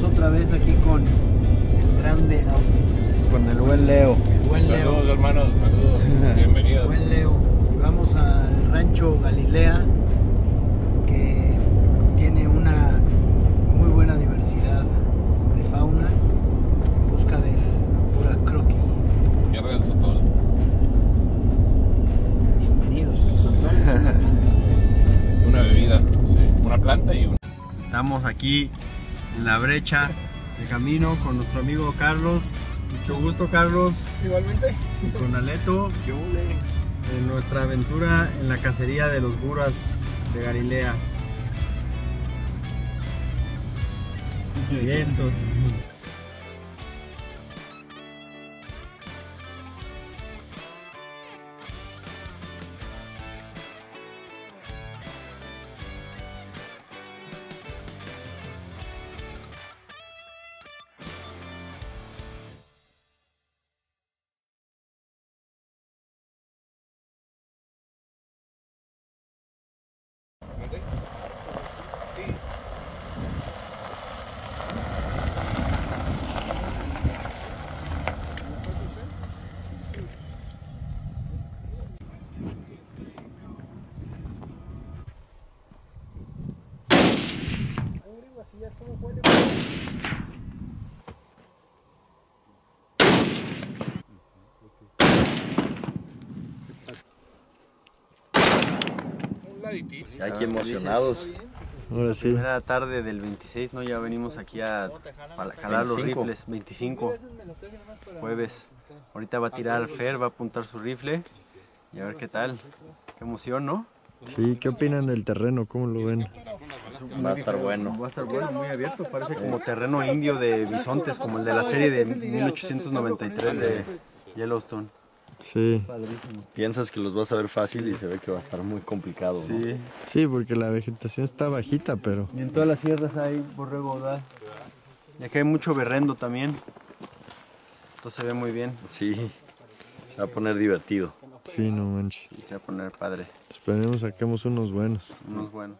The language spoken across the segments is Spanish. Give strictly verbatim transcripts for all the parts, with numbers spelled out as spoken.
Estamos otra vez aquí con el grande Outfitters. Con el buen Leo. El buen Leo. Saludos, hermanos, saludos. Bienvenidos. Buen Leo. Vamos al rancho Galilea, que tiene una muy buena diversidad de fauna en busca del pura croqui. Tierra del Sotol. Bienvenidos. El sotol es una planta. Una bebida, sí. Una planta y una. Estamos aquí en la brecha de camino con nuestro amigo Carlos. Mucho gusto, Carlos. Igualmente. Y con Aleto. Yo le... En nuestra aventura en la cacería de los buras de Galilea. Vientos. Sí, aquí emocionados. Ahora sí. Primera tarde del veintiséis, ¿no? Ya venimos aquí a jalar los rifles. veinticinco. Jueves. Ahorita va a tirar Fer, va a apuntar su rifle. Y a ver qué tal. Qué emoción, ¿no? Sí, ¿qué opinan del terreno? ¿Cómo lo ven? Va a estar bueno. Va a estar bueno, muy abierto. Parece como terreno indio de bisontes, como el de la serie de mil ochocientos noventa y tres de Yellowstone. Sí. Padrísimo. Piensas que los vas a ver fácil y se ve que va a estar muy complicado, ¿no? Sí. Sí, porque la vegetación está bajita, pero... Y en todas las sierras hay borrego, ¿verdad? Y aquí hay mucho berrendo también. Esto se ve muy bien. Sí, se va a poner divertido. Sí, no manches. Sí, se va a poner padre. Esperemos saquemos unos buenos. Unos buenos.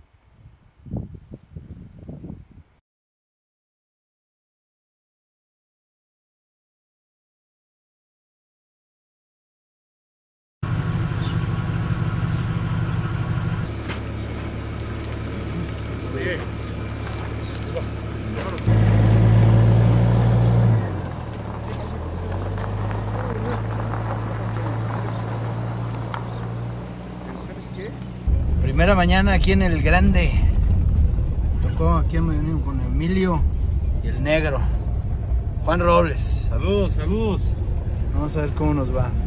Primera mañana aquí en el grande. Tocó aquí con Emilio y el negro. Juan Robles. Saludos, saludos. Vamos a ver cómo nos va.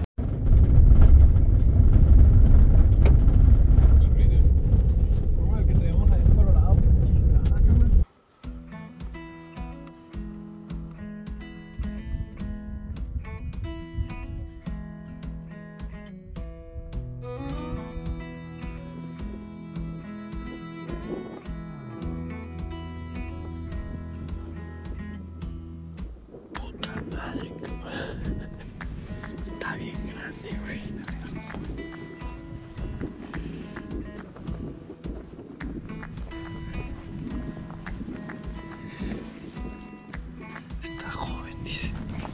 Está bien grande, güey. Está joven, dice.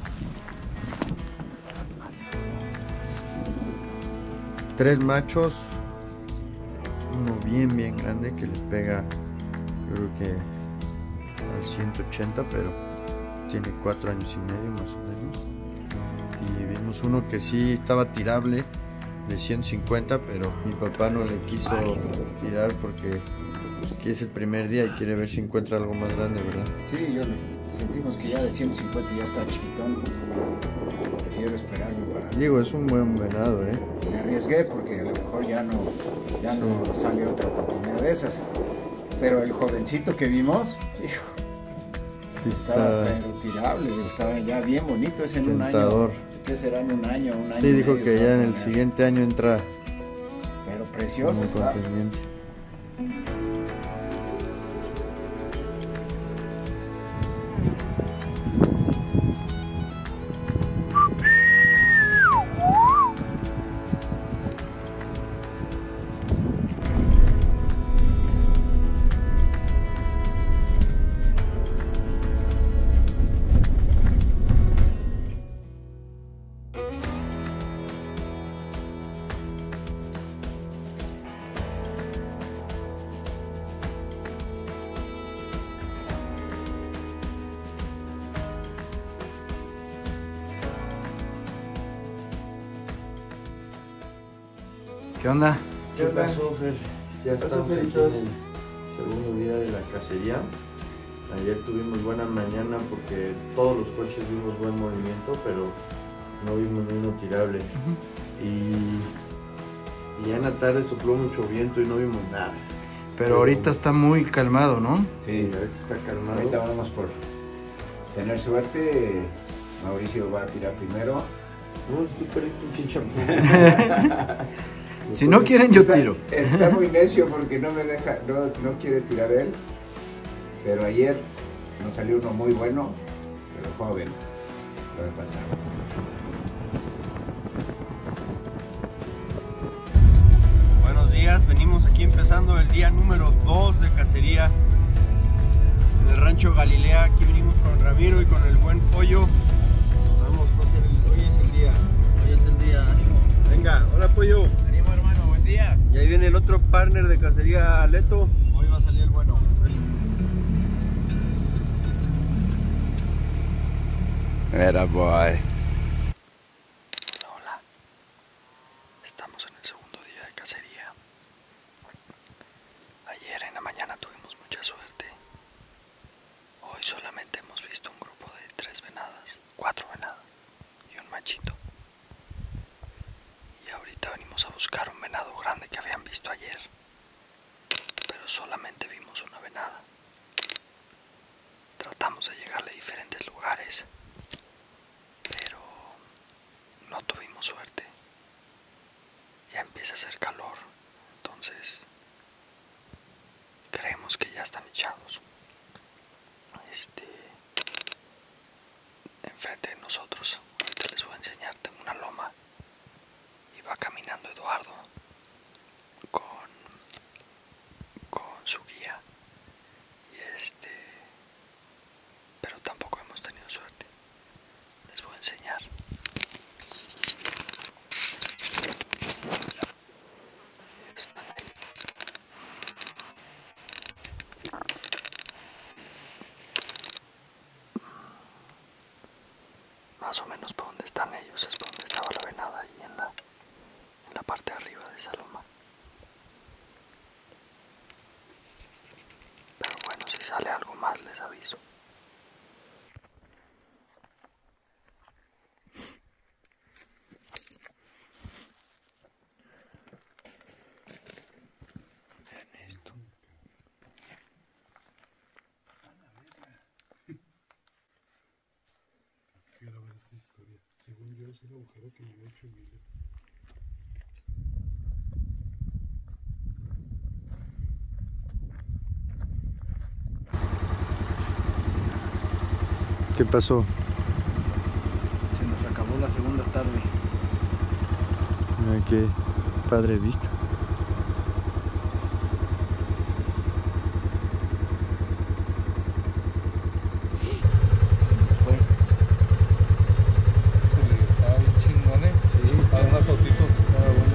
Tres machos. Uno bien, bien grande que le pega, creo que al ciento ochenta, pero tiene cuatro años y medio más o menos. Y vimos uno que sí estaba tirable de ciento cincuenta, pero mi papá no le quiso tirar porque pues, aquí es el primer día y quiere ver si encuentra algo más grande, ¿verdad? Sí, yo sentimos que ya de ciento cincuenta ya está chiquitón. Prefiero esperarme para... Digo, es un buen venado, ¿eh? Me arriesgué porque a lo mejor ya no, ya no sale otra oportunidad de esas. Pero el jovencito que vimos, hijo, Sí, estaba está pero tirable, digo, estaba ya bien bonito, es en tentador. un año. ¿Qué será en un año? Un año Sí, y dijo medio que se ya va a en el poner. siguiente año entra Pero precioso como está. contendiente. ¿Qué onda? ¿Qué pasó, Fer? Ya estamos aquí en el segundo día de la cacería. Ayer tuvimos buena mañana porque todos los coches vimos buen movimiento, pero no vimos ni uno tirable. Uh-huh. y, y ya en la tarde sopló mucho viento y no vimos nada. Pero, pero ahorita está muy calmado, ¿no? Sí, sí, ahorita está calmado. Ahorita vamos por tener suerte. Mauricio va a tirar primero. No, tú perdiste un chinchampú. Si no quieren, yo está, tiro. Está muy necio porque no me deja, no, no quiere tirar él. Pero ayer nos salió uno muy bueno, pero joven. Lo de pasar. Buenos días, venimos aquí empezando el día número dos de cacería en el rancho Galilea. Aquí venimos con Ramiro y con el buen Pollo. Vamos, va a ser el, hoy es el día. Hoy es el día, ánimo. Venga, hola Pollo. Ánimo hermano, buen día. Y ahí viene el otro partner de cacería, Leto. Hoy va a salir el bueno. Era boy. Hola, estamos en el segundo día de cacería. Ayer en la mañana tuvimos mucha suerte. Hoy solamente hemos visto un grupo de tres venadas, cuatro venadas y un machito. Y ahorita venimos a buscar un venado grande que habían visto ayer, pero solamente vimos una venada. Tratamos de llegarle a diferentes lugares, pero no tuvimos suerte. Ya empieza a hacer calor, entonces creemos que ya están echados. Este, enfrente de nosotros, ahorita les voy a enseñar, tengo una loma y va caminando Eduardo con, con su guía. Y este, pero tampoco hemos tenido suerte. Les voy a enseñar. Están ahí. Más o menos por donde están ellos es por donde estaba la venada, ahí en la, en la parte de arriba de esa loma. Pero bueno, si sale algo más les aviso. Vean esto. Quiero ver esta historia. Según yo es el agujero que me había hecho Emilio. ¿Qué pasó? Se nos acabó la segunda tarde. Mira qué padre vista. Estaba bien chingón, ¿eh? Sí. Para una fotito. Estaba bueno.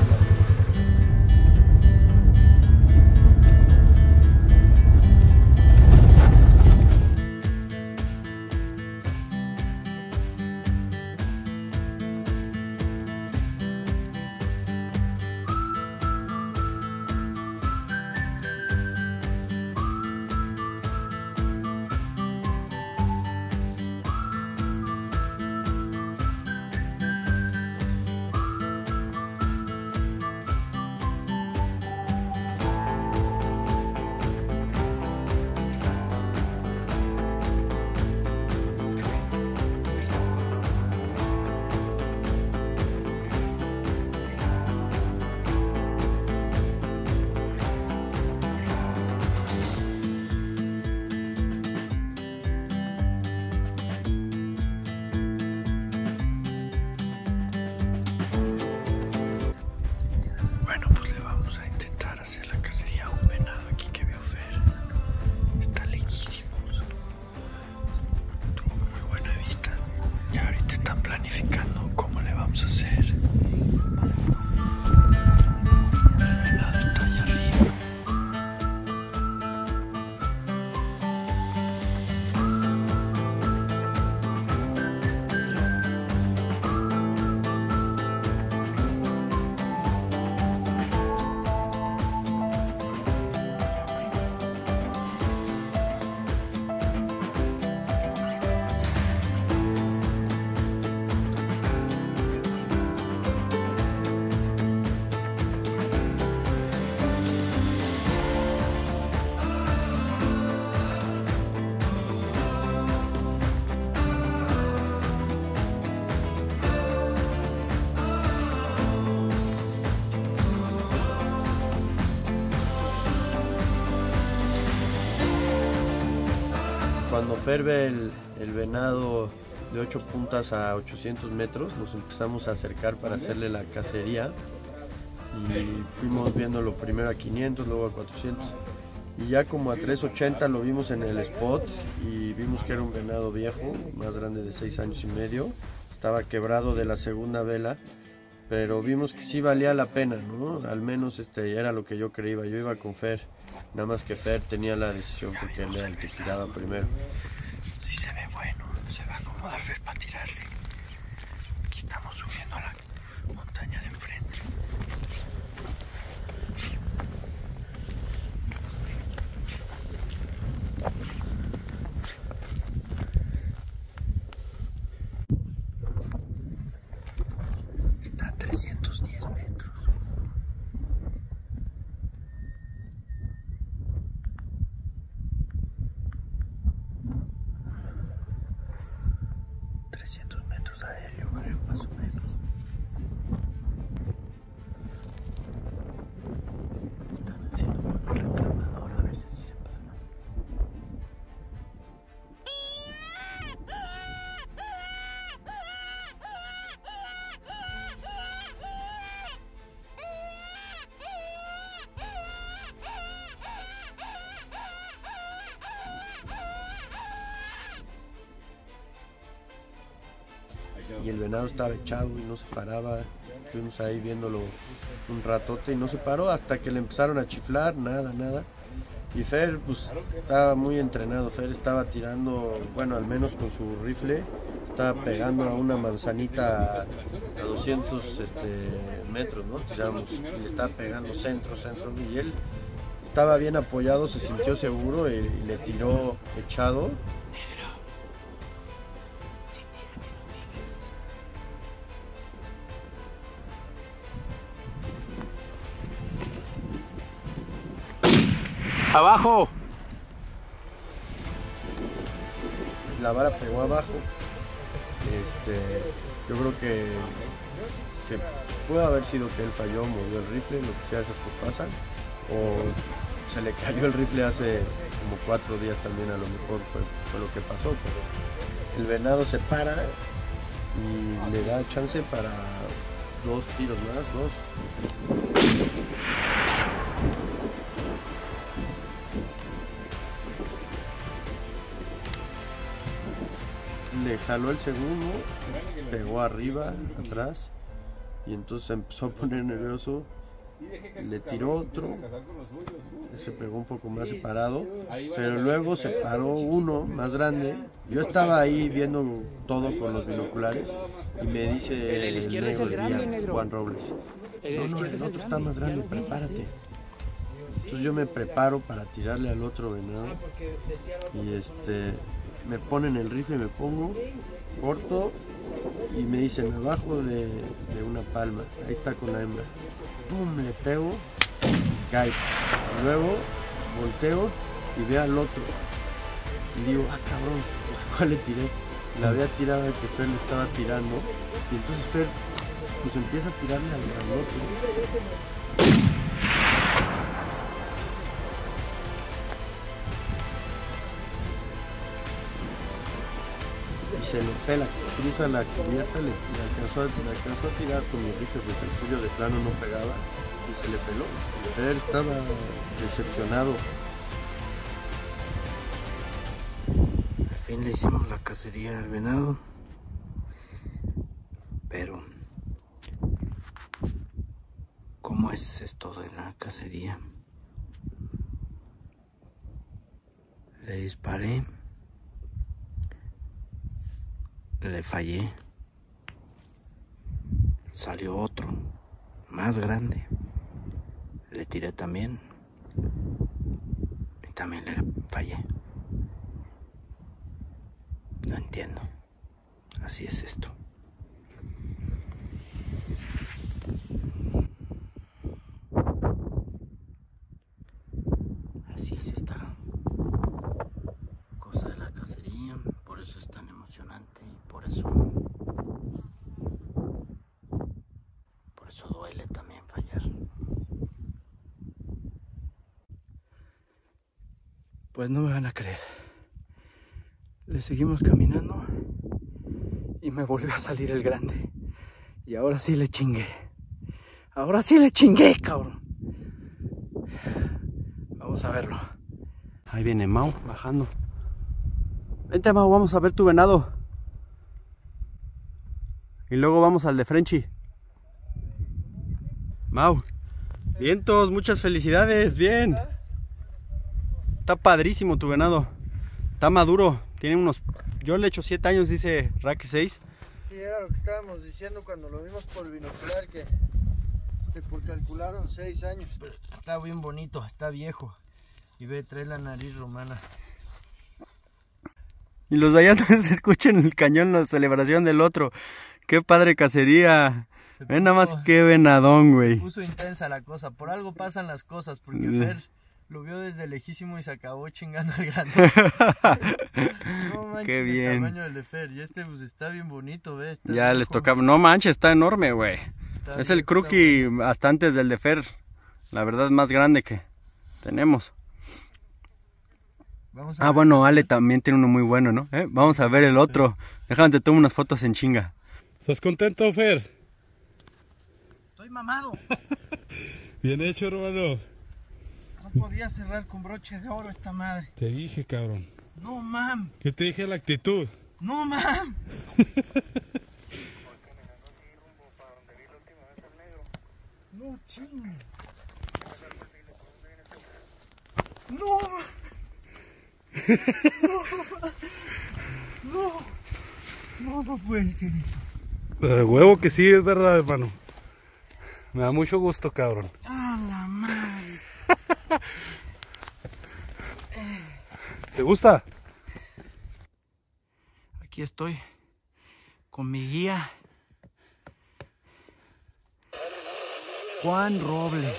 cuando Fer ve el, el venado de ocho puntas a ochocientos metros, nos empezamos a acercar para hacerle la cacería y fuimos viéndolo primero a quinientos, luego a cuatrocientos y ya como a trescientos ochenta lo vimos en el spot y vimos que era un venado viejo, más grande de seis años y medio, estaba quebrado de la segunda vela, pero vimos que sí valía la pena, ¿no? Al menos este era lo que yo creía, yo iba con Fer, nada más que Fer tenía la decisión porque él era el que tiraba primero. Sí se ve bueno, se va a acomodar Fer para tirarle. Aquí estamos subiendo a la montaña de enfrente. Está a trescientos diez metros. trescientos metros aéreo, creo, más o menos. Están haciendo con un reclamador, a ver si así se para. Y el venado estaba echado y no se paraba. Estuvimos ahí viéndolo un ratote y no se paró hasta que le empezaron a chiflar, nada, nada. Y Fer pues estaba muy entrenado, Fer estaba tirando, bueno, al menos con su rifle, estaba pegando a una manzanita a, a doscientos este, metros, ¿no? Tiramos, y le estaba pegando centro, centro, y él estaba bien apoyado, se sintió seguro y, y le tiró echado. ¡Abajo! La vara pegó abajo. Este, yo creo que, que puede haber sido que él falló, movió el rifle, lo que sea, esas cosas pasan. O se le cayó el rifle hace como cuatro días también, a lo mejor fue, fue lo que pasó. Pero el venado se para y le da chance para dos tiros más, dos. Le jaló el segundo, pegó arriba, atrás, y entonces empezó a poner nervioso, le tiró otro, se pegó un poco más separado, pero luego se paró uno más grande. Yo estaba ahí viendo todo con los binoculares y me dice el negro del día, Juan Robles, no, no, el otro está más grande, prepárate. Entonces yo me preparo para tirarle al otro venado y este... me ponen el rifle, me pongo, corto y me dicen abajo de, de una palma, ahí está con la hembra, pum, le pego, cae, y luego volteo y veo al otro y digo, ah cabrón, ¿cuál le tiré? La había tirado al que Fer le estaba tirando y entonces Fer pues empieza a tirarle al grandote. Se le pela, cruza la cubierta, le, le, alcanzó, le alcanzó a tirar con mi rifle porque el suyo de plano no pegaba y se le peló. Él estaba decepcionado. Al fin le hicimos la cacería al venado, pero ¿cómo es esto de la cacería? Le disparé. Le fallé, salió otro, más grande, le tiré también y también le fallé. No entiendo, así es esto. Así es esta cosa de la cacería, por eso es tan emocionante y por eso por eso duele también fallar. Pues no me van a creer, Le seguimos caminando y me volvió a salir el grande. Y ahora sí le chingué. Ahora sí le chingué, cabrón. Vamos a verlo. Ahí viene Mau bajando. Vente, Mau, vamos a ver tu venado. Y luego vamos al de Frenchy. Mau. Vientos, muchas felicidades, bien. Está padrísimo tu venado. Está maduro, tiene unos... Yo le echo siete años, dice Raque seis. Sí, era lo que estábamos diciendo cuando lo vimos por binocular, que, que por calcularon seis años. Pero está bien bonito, está viejo. Y ve, trae la nariz romana. Y los de allá no se escuchen el cañón, la celebración del otro. Qué padre cacería. Ven nada más qué venadón, güey. Se puso intensa la cosa. Por algo pasan las cosas, porque Fer lo vio desde lejísimo y se acabó chingando al grande. No manches, qué bien. El tamaño del de Fer. Y este pues está bien bonito, ¿ves? Está ya bien les como... tocaba. No manches, está enorme, güey. Es bien, el Crookie hasta antes del de Fer. La verdad, más grande que tenemos. Vamos a ah, ver. bueno, Ale también tiene uno muy bueno, ¿no? ¿Eh? Vamos a ver el otro. Déjame, te tomo unas fotos en chinga. ¿Estás contento, Fer? Estoy mamado. Bien hecho, hermano. No podía cerrar con broche de oro esta madre. Te dije, cabrón. No, mam. ¿Qué te dije la actitud? No, mam. No, ching. No. No. No, no puede ser esto. De huevo que sí, es verdad, hermano. Me da mucho gusto, cabrón. ¡A la madre! ¿Te gusta? Aquí estoy con mi guía Juan Robles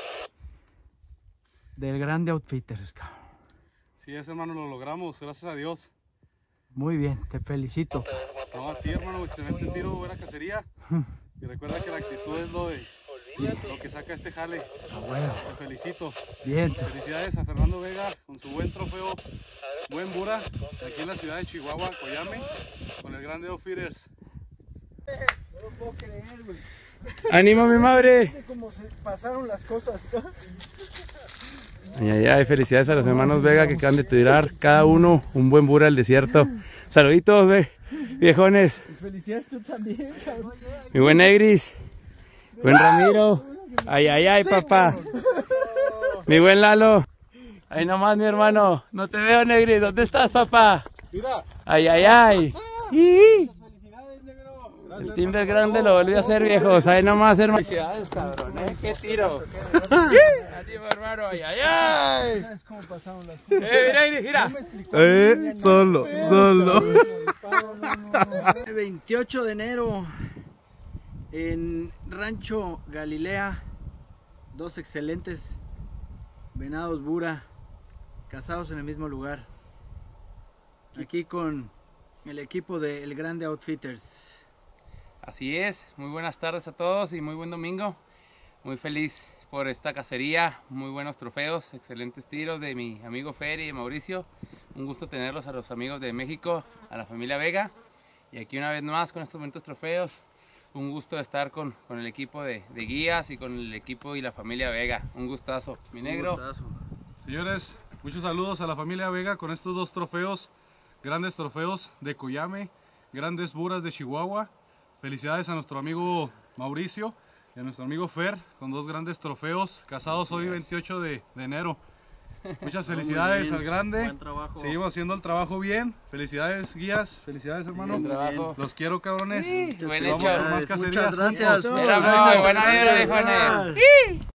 del Grande Outfitters. Sí, ese hermano lo logramos, gracias a Dios. Muy bien, te felicito. No, a ti, hermano, excelente tiro, buena cacería. Y recuerda que la actitud es lo de sí. Lo que saca este jale. Ah, bueno. Te felicito. Bien. Felicidades a Fernando Vega con su buen trofeo, buen bura, aquí en la ciudad de Chihuahua, Coyame, con el Grande Outfitters. No lo puedo creer, güey. ¡Ánimo, mi madre! Cómo se pasaron las cosas. Ay, ay, ay, felicidades a los hermanos Vega que acaban de tirar cada uno un buen bura al desierto. Saluditos, ve, viejones. Felicidades tú también, cabrón. Mi buen Negris, buen Ramiro. Ay, ay, ay, papá. Mi buen Lalo. Ahí nomás, mi hermano. No te veo, Negris. ¿Dónde estás, papá? Ay, ay, ay. El team del grande lo volvió a hacer, viejos. Ahí nomás, hermano. Felicidades, cabrón, ¿eh? ¡Qué tiro! Adiós, hermano. ¡Ay, ay, ay! ¿Sabes cómo pasaron las cosas? ¡Eh, mira, mira! Eh, solo, solo. veintiocho de enero en Rancho Galilea. Dos excelentes venados bura cazados en el mismo lugar. Aquí con el equipo de El Grande Outfitters. Así es, muy buenas tardes a todos y muy buen domingo. Muy feliz por esta cacería, muy buenos trofeos, excelentes tiros de mi amigo Fer y de Mauricio. Un gusto tenerlos a los amigos de México, a la familia Vega. Y aquí una vez más con estos bonitos trofeos, un gusto estar con, con el equipo de, de guías y con el equipo y la familia Vega. Un gustazo, mi negro. Un gustazo. Señores, muchos saludos a la familia Vega con estos dos trofeos, grandes trofeos de Coyame, grandes buras de Chihuahua. Felicidades a nuestro amigo Mauricio y a nuestro amigo Fer con dos grandes trofeos, casados hoy veintiocho de enero. Muchas felicidades al grande. Buen trabajo. Seguimos haciendo el trabajo bien. Felicidades, guías. Felicidades, hermano. Buen trabajo. Los quiero, cabrones. Sí, buen Vamos hecho. por más cacerías. Muchas gracias. juntos. Era muy buena vibra, viejones.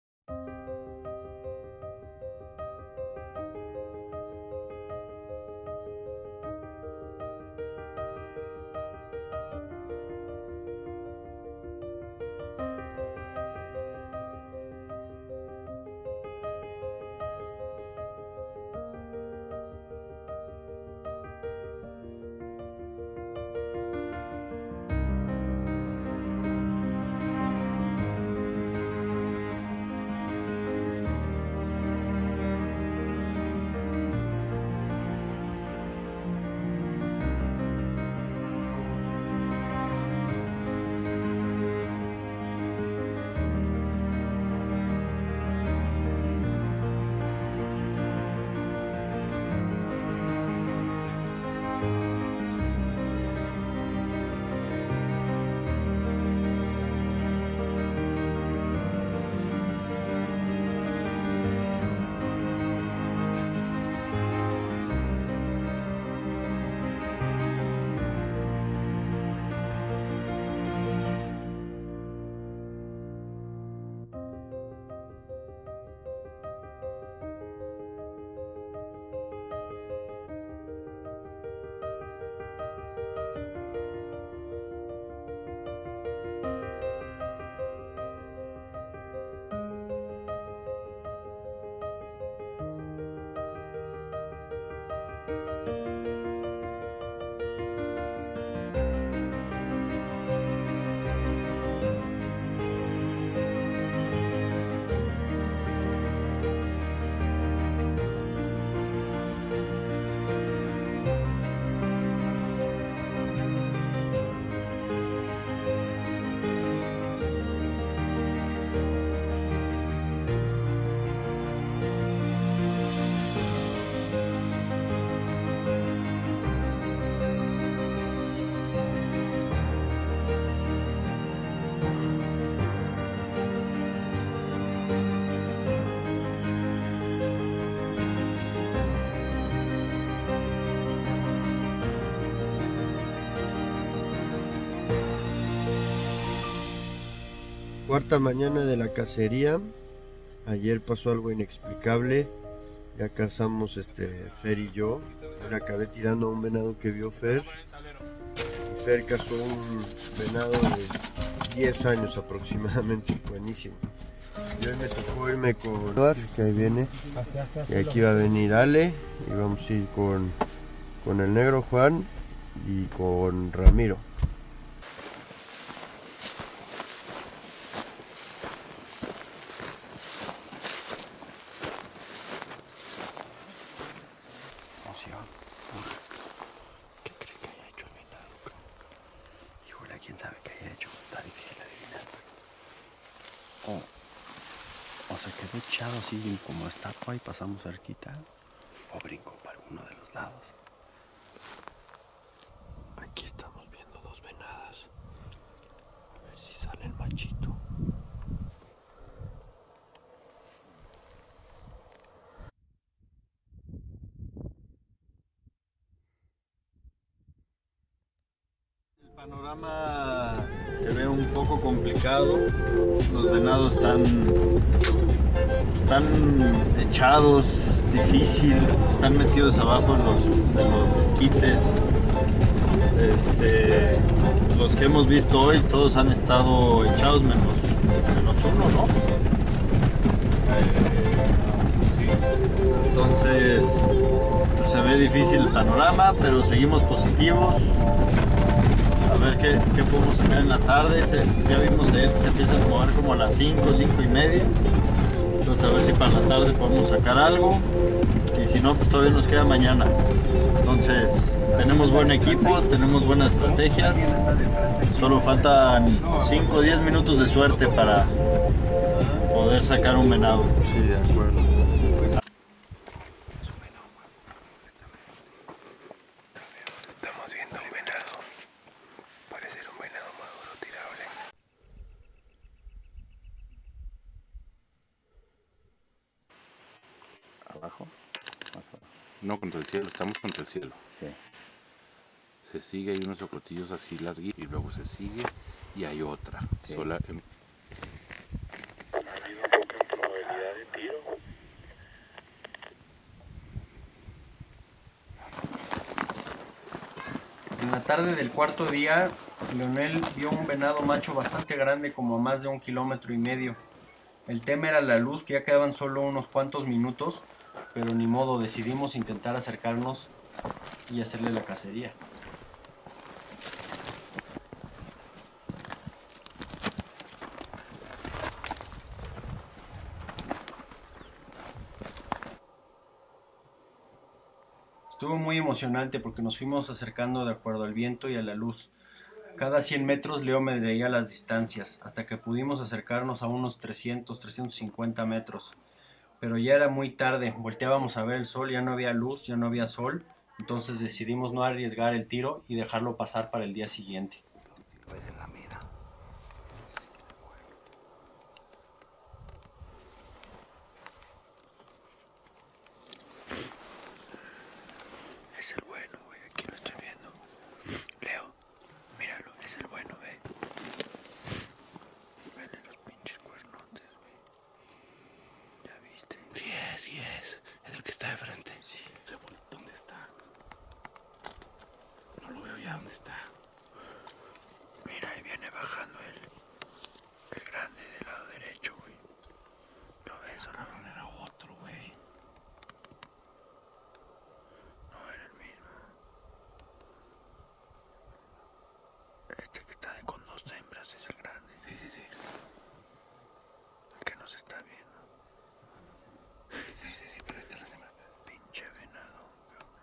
Cuarta mañana de la cacería. Ayer pasó algo inexplicable. Ya cazamos este Fer y yo. Le acabé tirando a un venado que vio Fer. Y Fer cazó un venado de diez años aproximadamente. Buenísimo. Y hoy me tocó irme con Eduard, que ahí viene. Y aquí va a venir Ale. Y vamos a ir con, con el negro Juan y con Ramiro. ¿Qué crees que haya hecho el venado? Híjole, quién sabe qué haya hecho. Está difícil adivinar. O, o se quedó echado así como estatua y pasamos cerquita. O brincó para alguno de los lados. Aquí estamos viendo dos venadas. A ver si sale el machito. El panorama se ve un poco complicado. Los venados están, están echados, difícil, están metidos abajo en los, en los mezquites. Este, los que hemos visto hoy, todos han estado echados menos, menos uno, ¿no? Entonces, pues, se ve difícil el panorama, pero seguimos positivos. A ver qué, qué podemos sacar en la tarde. Se, ya vimos que se empieza a mover como a las cinco, cinco y media. Entonces a ver si para la tarde podemos sacar algo. Y si no, pues todavía nos queda mañana. Entonces tenemos buen equipo, tenemos buenas estrategias. Solo faltan cinco o diez minutos de suerte para poder sacar un venado. Sí, de acuerdo. Estamos viendo el venado. Parece ser un venado maduro tirable. ¿Abajo? Más abajo. No, contra el cielo, estamos contra el cielo. Sí. Se sigue, hay unos socotillos así larguitos y luego se sigue y hay otra. Sí. Sola, em... Ha habido poca probabilidad de tiro. En la tarde del cuarto día, Leonel vio un venado macho bastante grande, como a más de un kilómetro y medio. El tema era la luz, que ya quedaban solo unos cuantos minutos, pero ni modo, decidimos intentar acercarnos y hacerle la cacería. Estuvo muy emocionante porque nos fuimos acercando de acuerdo al viento y a la luz. Cada cien metros Leo me medía las distancias, hasta que pudimos acercarnos a unos trescientos, trescientos cincuenta metros. Pero ya era muy tarde, volteábamos a ver el sol, ya no había luz, ya no había sol, entonces decidimos no arriesgar el tiro y dejarlo pasar para el día siguiente. Pues en la mira. Es el bueno, güey, aquí lo estoy viendo. Leo, míralo, es el bueno, ve. Vele los pinches cuernotes, güey. ¿Ya viste? Sí es, sí es. Es el que está de frente. Sí. ¿Dónde está? No lo veo ya, ¿dónde está? Mira, ahí viene bajando el, el grande del lado derecho, güey. ¿Lo ves o no? No era otro, güey. No era el mismo. Este que está de con dos hembras es el grande. Sí, sí, sí. El que nos está viendo. Sí, sí, sí, pero esta es la hembra. Pinche venado, cabrón.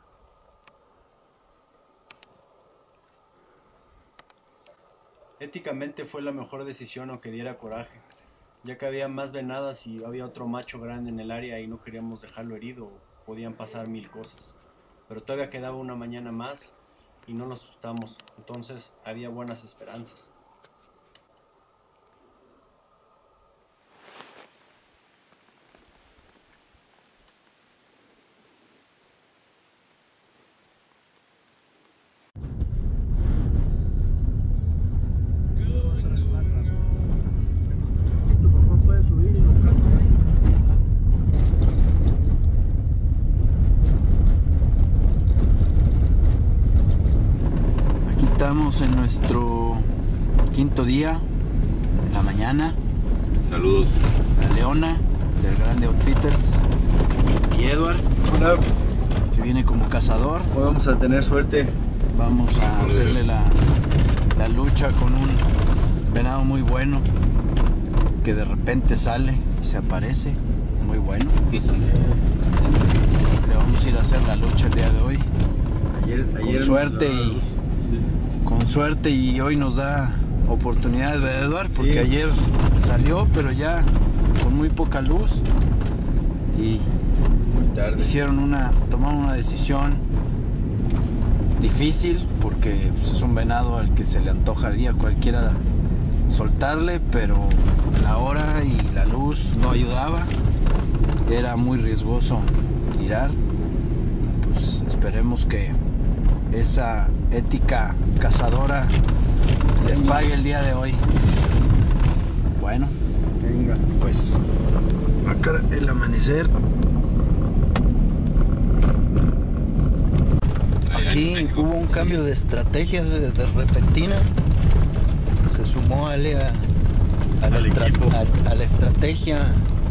Éticamente fue la mejor decisión, aunque diera coraje, ya que había más venadas y había otro macho grande en el área y no queríamos dejarlo herido, podían pasar mil cosas. Pero todavía quedaba una mañana más y no nos asustamos, entonces había buenas esperanzas. Estamos en nuestro quinto día, en la mañana. Saludos. La Leona, del Grande Outfitters. Y Edward, Hola. que viene como cazador. Hoy vamos a tener suerte. Vamos a hacerle la, la lucha con un venado muy bueno, que de repente sale y se aparece. Muy bueno. Este, le vamos a ir a hacer la lucha el día de hoy. Ayer, ayer Con suerte nos- y... Con suerte y hoy nos da oportunidad, ¿verdad, Eduard? Porque Sí. ayer salió, pero ya con muy poca luz y Muy tarde. hicieron una, tomaron una decisión difícil porque pues, es un venado al que se le antojaría a cualquiera soltarle, pero la hora y la luz no ayudaba, era muy riesgoso tirar. Pues esperemos que esa ética cazadora les pague el día de hoy. Bueno, Venga. pues acá el amanecer. Aquí hubo un cambio de estrategia de, de repentina. Se sumó Ale a, a, la, Al estra- equipo. a- a la estrategia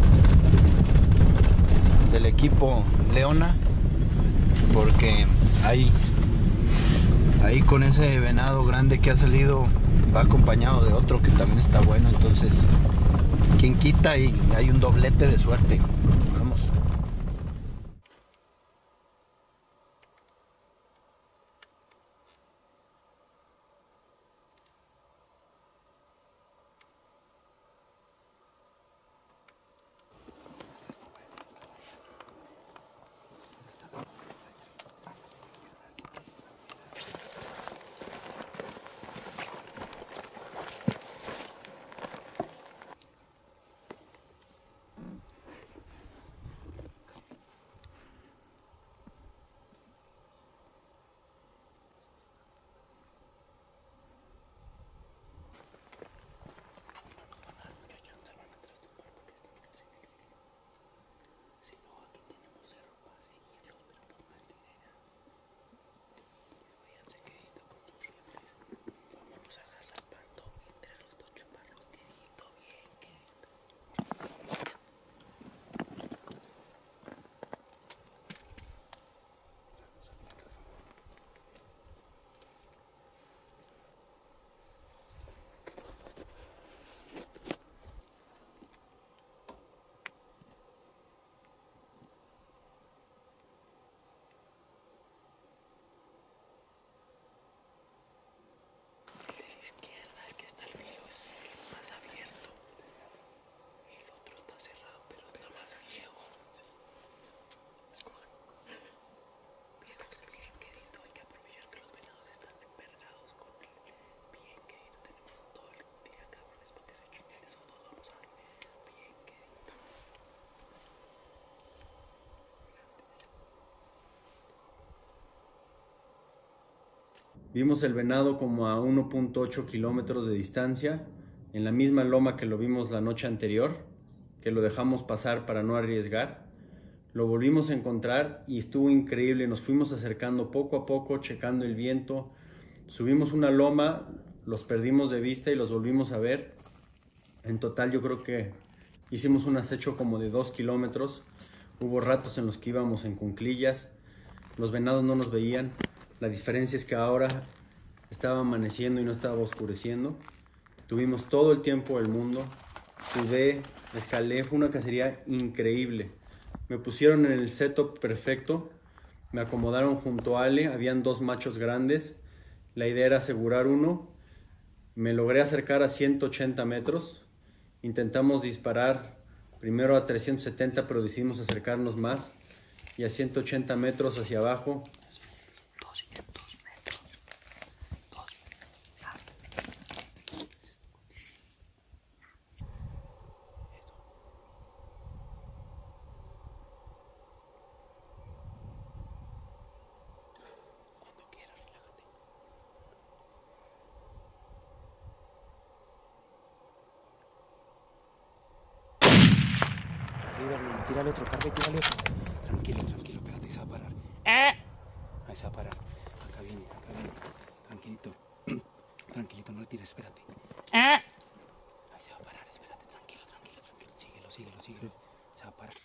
del equipo Leona, porque ahí, ahí con ese venado grande que ha salido va acompañado de otro que también está bueno, entonces quien quita y hay un doblete de suerte. Vamos. Vimos el venado como a uno punto ocho kilómetros de distancia, en la misma loma que lo vimos la noche anterior, que lo dejamos pasar para no arriesgar. Lo volvimos a encontrar y estuvo increíble. Nos fuimos acercando poco a poco, checando el viento. Subimos una loma, los perdimos de vista y los volvimos a ver. En total yo creo que hicimos un acecho como de dos kilómetros. Hubo ratos en los que íbamos en cunclillas. Los venados no nos veían. La diferencia es que ahora estaba amaneciendo y no estaba oscureciendo. Tuvimos todo el tiempo del mundo. Sudé, escalé, fue una cacería increíble. Me pusieron en el setup perfecto. Me acomodaron junto a Ale. Habían dos machos grandes. La idea era asegurar uno. Me logré acercar a ciento ochenta metros. Intentamos disparar primero a trescientos setenta, pero decidimos acercarnos más. Y a ciento ochenta metros hacia abajo. Tírale otro, carga y tírale otro. Tranquilo, tranquilo, espérate, se va a parar. Ahí se va a parar. Acá viene, acá viene. Tranquilito. tranquilito, no le tires, espérate. Ahí se va a parar, espérate, tranquilo, tranquilo, tranquilo. Síguelo, síguelo, síguelo. Se va a parar.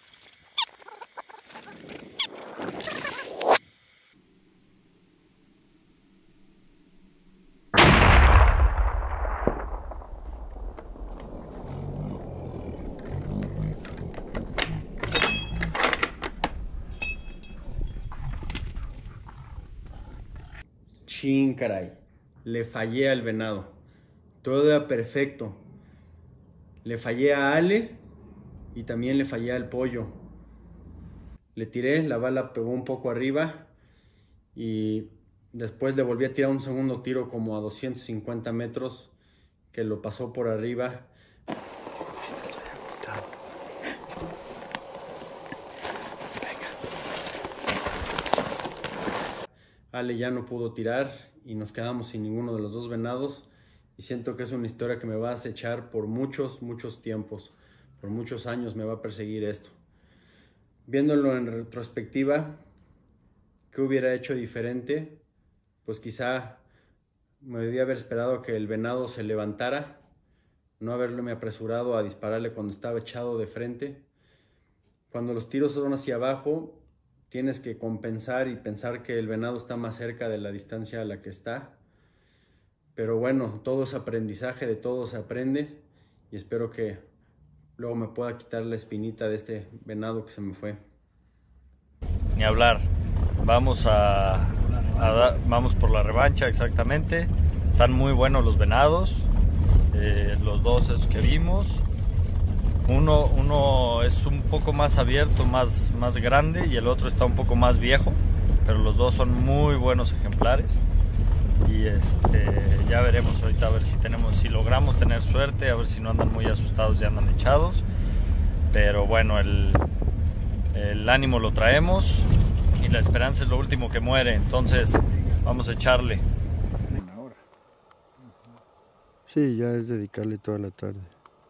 Chin, caray, le fallé al venado. Todo era perfecto. Le fallé a Ale y también le fallé al pollo. Le tiré, la bala pegó un poco arriba y después le volví a tirar un segundo tiro como a doscientos cincuenta metros que lo pasó por arriba. Estoy agotado. Ale ya no pudo tirar y nos quedamos sin ninguno de los dos venados y siento que es una historia que me va a acechar por muchos, muchos tiempos, por muchos años me va a perseguir esto. Viéndolo en retrospectiva, ¿qué hubiera hecho diferente? Pues quizá me debía haber esperado que el venado se levantara, no haberme apresurado a dispararle cuando estaba echado de frente. Cuando los tiros son hacia abajo, tienes que compensar y pensar que el venado está más cerca de la distancia a la que está. Pero bueno, todo es aprendizaje, de todo se aprende y espero que luego me pueda quitar la espinita de este venado que se me fue. Ni hablar. Vamos a, a dar, vamos por la revancha, exactamente. Están muy buenos los venados, eh, los dos esos que vimos. Uno, uno es un poco más abierto, más, más grande y el otro está un poco más viejo, pero los dos son muy buenos ejemplares. Y este, ya veremos ahorita a ver si tenemos, si logramos tener suerte, a ver si no andan muy asustados y andan echados. Pero bueno, el, el ánimo lo traemos y la esperanza es lo último que muere, entonces vamos a echarle. Sí, ya es dedicarle toda la tarde.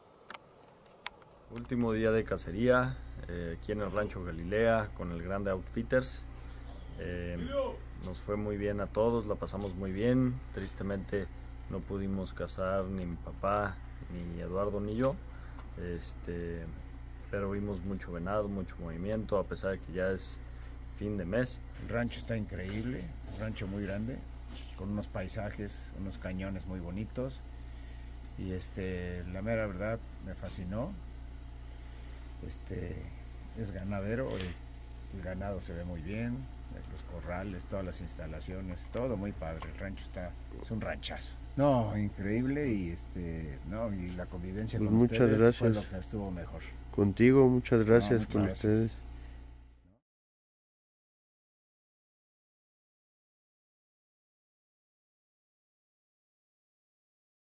Último día de cacería, eh, aquí en el Rancho Galilea con el Grande Outfitters. Eh, nos fue muy bien a todos, la pasamos muy bien. Tristemente no pudimos cazar ni mi papá, ni Eduardo, ni yo. Este, pero vimos mucho venado, mucho movimiento, a pesar de que ya es fin de mes. El rancho está increíble, un rancho muy grande, con unos paisajes, unos cañones muy bonitos. Y este, la mera verdad me fascinó. Este, es ganadero, el, el ganado se ve muy bien, los corrales, todas las instalaciones, todo muy padre. El rancho está, es un ranchazo. No, increíble y este, no, y la convivencia pues con muchas ustedes gracias. fue lo que estuvo mejor. Contigo, muchas gracias, no, muchas con gracias. ustedes.